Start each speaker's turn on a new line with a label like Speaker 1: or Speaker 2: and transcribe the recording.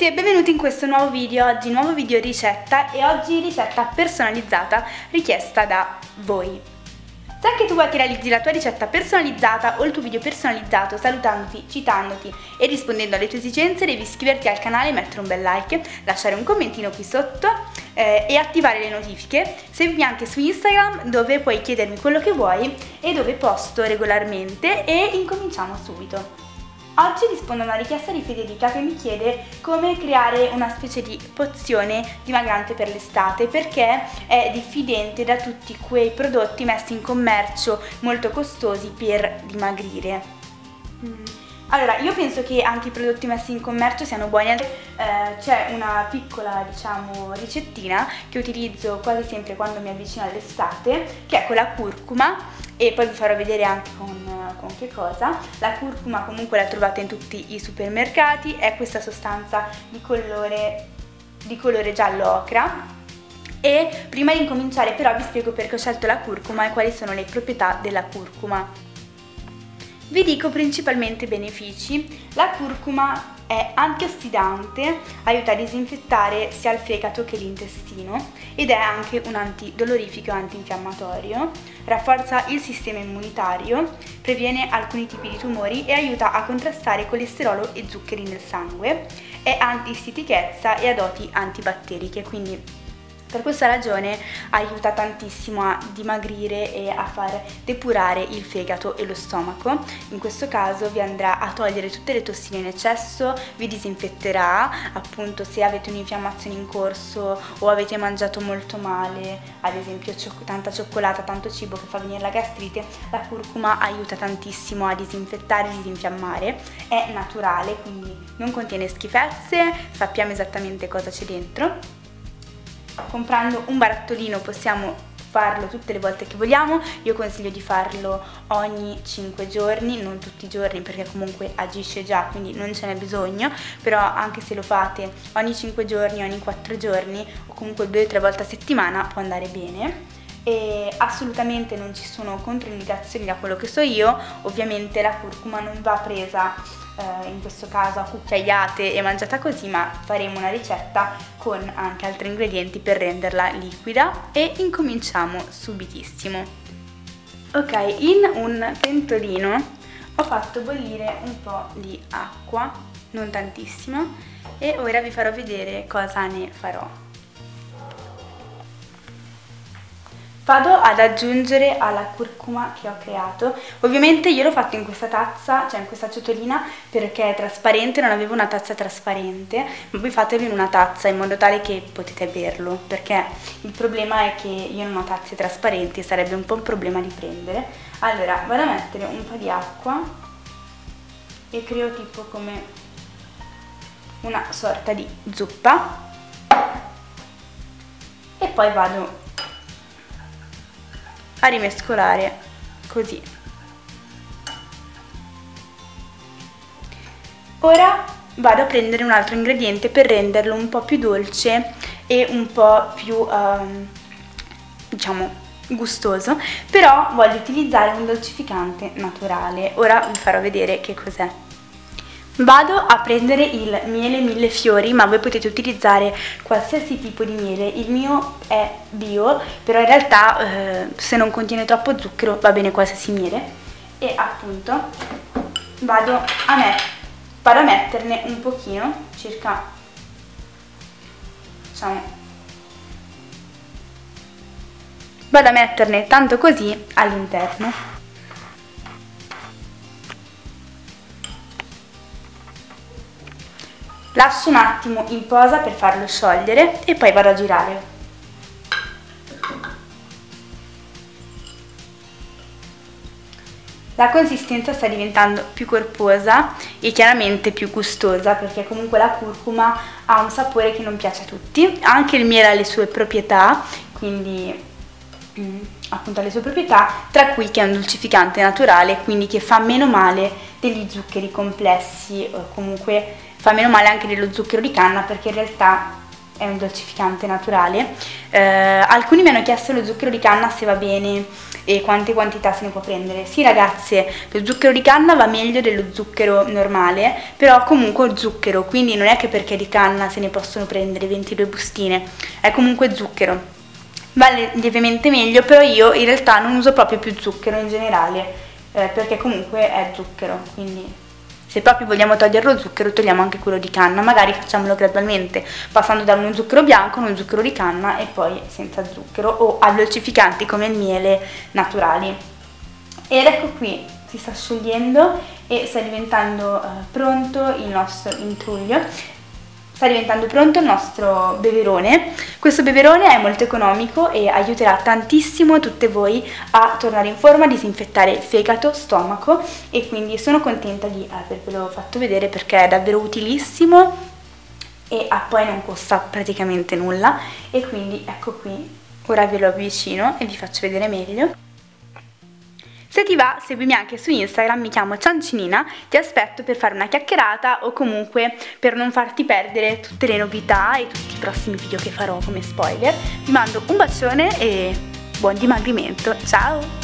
Speaker 1: e benvenuti in questo nuovo video. Oggi nuovo video ricetta e oggi ricetta personalizzata richiesta da voi. Se anche tu vuoi che realizzi la tua ricetta personalizzata o il tuo video personalizzato salutandoti, citandoti e rispondendo alle tue esigenze, devi iscriverti al canale, mettere un bel like, lasciare un commentino qui sotto e attivare le notifiche. Seguimi anche su Instagram dove puoi chiedermi quello che vuoi e dove posto regolarmente e incominciamo subito. Oggi rispondo a una richiesta di Federica che mi chiede come creare una specie di pozione dimagrante per l'estate perché è diffidente da tutti quei prodotti messi in commercio molto costosi per dimagrire. Allora, io penso che anche i prodotti messi in commercio siano buoni. C'è una piccola, ricettina che utilizzo quasi sempre quando mi avvicino all'estate, che è con la curcuma, e poi vi farò vedere anche con che cosa. La curcuma comunque la trovate in tutti i supermercati, è questa sostanza di colore giallo ocra. E prima di incominciare però vi spiego perché ho scelto la curcuma e quali sono le proprietà della curcuma. Vi dico principalmente i benefici. La curcuma è antiossidante, aiuta a disinfettare sia il fegato che l'intestino ed è anche un antidolorifico e antinfiammatorio, rafforza il sistema immunitario, previene alcuni tipi di tumori e aiuta a contrastare colesterolo e zuccheri nel sangue, è anti-stitichezza e ha doti antibatteriche, quindi per questa ragione aiuta tantissimo a dimagrire e a far depurare il fegato e lo stomaco. In questo caso vi andrà a togliere tutte le tossine in eccesso, vi disinfetterà, appunto se avete un'infiammazione in corso o avete mangiato molto male, ad esempio tanta cioccolata, tanto cibo che fa venire la gastrite, la curcuma aiuta tantissimo a disinfettare e disinfiammare. È naturale, quindi non contiene schifezze, sappiamo esattamente cosa c'è dentro. Comprando un barattolino possiamo farlo tutte le volte che vogliamo. Io consiglio di farlo ogni 5 giorni, non tutti i giorni perché comunque agisce già, quindi non ce n'è bisogno, però anche se lo fate ogni 5 giorni, ogni 4 giorni o comunque 2-3 volte a settimana può andare bene. E assolutamente non ci sono controindicazioni da quello che so io. Ovviamente la curcuma non va presa in questo caso a cucchiaiate e mangiata così, ma faremo una ricetta con anche altri ingredienti per renderla liquida e incominciamo subitissimo. Ok, in un pentolino ho fatto bollire un po' di acqua, non tantissimo, e ora vi farò vedere cosa ne farò. Vado ad aggiungere alla curcuma che ho creato. Ovviamente io l'ho fatto in questa tazza, cioè in questa ciotolina, perché è trasparente, non avevo una tazza trasparente, ma voi fatelo in una tazza in modo tale che potete berlo, perché il problema è che io non ho tazze trasparenti e sarebbe un po' un problema di prendere. Allora, vado a mettere un po' di acqua e creo tipo come una sorta di zuppa e poi vado a rimescolare così. Ora vado a prendere un altro ingrediente per renderlo un po' più dolce e un po' più gustoso, però voglio utilizzare un dolcificante naturale. Ora vi farò vedere che cos'è. Vado a prendere il miele millefiori, ma voi potete utilizzare qualsiasi tipo di miele. Il mio è bio, però in realtà se non contiene troppo zucchero va bene qualsiasi miele. E appunto vado a metterne un pochino, circa, vado a metterne tanto così all'interno. Lascio un attimo in posa per farlo sciogliere e poi vado a girare. La consistenza sta diventando più corposa e chiaramente più gustosa perché comunque la curcuma ha un sapore che non piace a tutti. Anche il miele ha le sue proprietà, quindi appunto ha le sue proprietà, tra cui che è un dolcificante naturale, quindi che fa meno male degli zuccheri complessi o comunque fa meno male anche dello zucchero di canna, perché in realtà è un dolcificante naturale. Alcuni mi hanno chiesto lo zucchero di canna se va bene e quante quantità se ne può prendere. Sì ragazze, lo zucchero di canna va meglio dello zucchero normale, però comunque è zucchero, quindi non è che perché è di canna se ne possono prendere 22 bustine, è comunque zucchero. Va lievemente meglio, però io in realtà non uso proprio più zucchero in generale, perché comunque è zucchero, quindi se proprio vogliamo togliere lo zucchero togliamo anche quello di canna, magari facciamolo gradualmente, passando da uno zucchero bianco a uno zucchero di canna e poi senza zucchero, o a dolcificanti come il miele naturali. Ed ecco qui, si sta sciogliendo e sta diventando pronto il nostro intruglio. Sta diventando pronto il nostro beverone. Questo beverone è molto economico e aiuterà tantissimo tutte voi a tornare in forma, a disinfettare fegato, stomaco, e quindi sono contenta di avervelo fatto vedere perché è davvero utilissimo e poi non costa praticamente nulla. E quindi ecco qui, ora ve lo avvicino e vi faccio vedere meglio. Se ti va, seguimi anche su Instagram, mi chiamo Ciancinina, ti aspetto per fare una chiacchierata o comunque per non farti perdere tutte le novità e tutti i prossimi video che farò come spoiler. Vi mando un bacione e buon dimagrimento, ciao!